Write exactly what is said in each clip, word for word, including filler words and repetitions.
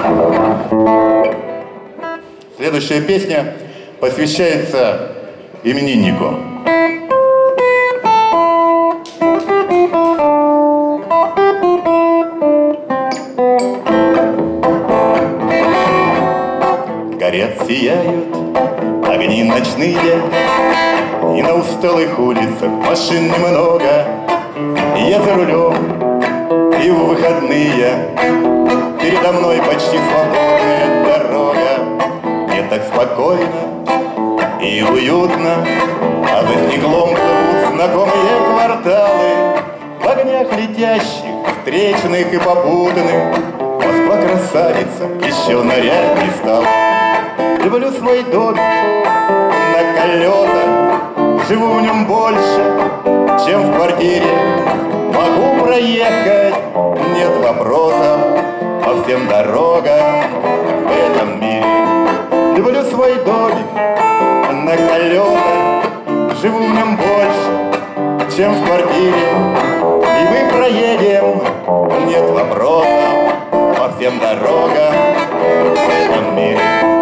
Следующая песня посвящается имениннику. Горят, сияют огни ночные, и на усталых улицах машин немного. Я за рулем, и в выходные передо мной почти свободная дорога. Мне так спокойно и уютно, а за стеклом плывут знакомые кварталы. В огнях летящих, встречных и попутных Москва красавица еще нарядней стала. Люблю свой домик на колесах, живу в нем больше, чем в квартире. Могу проехать, нет вопросов, по всем дорогам в этом мире. Люблю свой домик на колесах, живу в нем больше, чем в квартире. И мы проедем, нет вопросов, по всем дорогам в этом мире.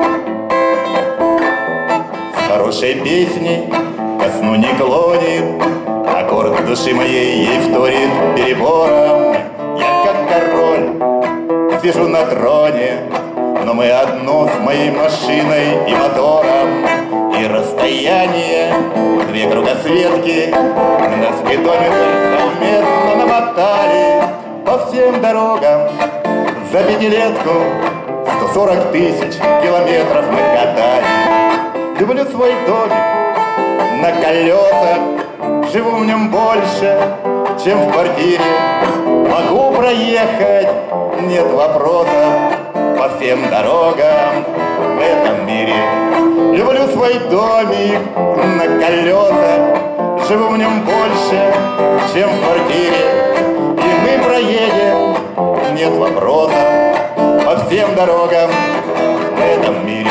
Хорошей песней ко сну не клонит, аккорд души моей ей вторит перебором. Я как король сижу на троне, но мы одно с моей машиной и мотором. И расстояние две кругосветки на спидометр совместно намотали. По всем дорогам за пятилетку сто сорок тысяч километров мы катали. Люблю свой домик на колесах, живу в нем больше, чем в квартире. Могу проехать, нет вопросов, по всем дорогам в этом мире. Люблю свой домик на колесах, живу в нем больше, чем в квартире. И мы проедем, нет вопросов, по всем дорогам в этом мире.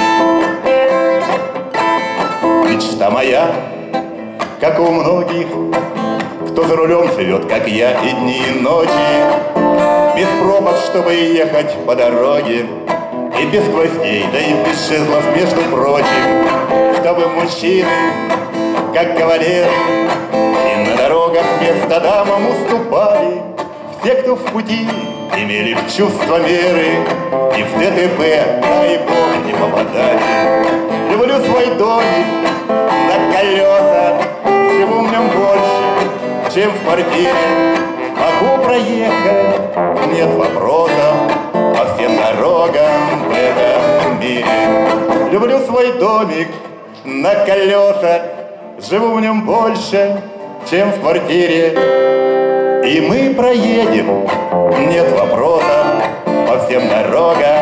Мечта моя, как у многих, кто за рулем живет, как я, и дни, и ночи, без пробок, чтобы ехать по дороге, и без гвоздей, да и без шезлов, между прочим, чтобы мужчины, как кавалеры, и на дорогах место дамам уступали. Все, кто в пути, имели чувство меры, и в ДТП, дай бог, не попадали. Люблю свой домик на колесах, живу в нем больше, чем в квартире. Могу проехать, нет вопросов, по всем дорогам в этом мире. Люблю свой домик на колесах, живу в нем больше, чем в квартире. И мы проедем, нет вопросов, по всем дорогам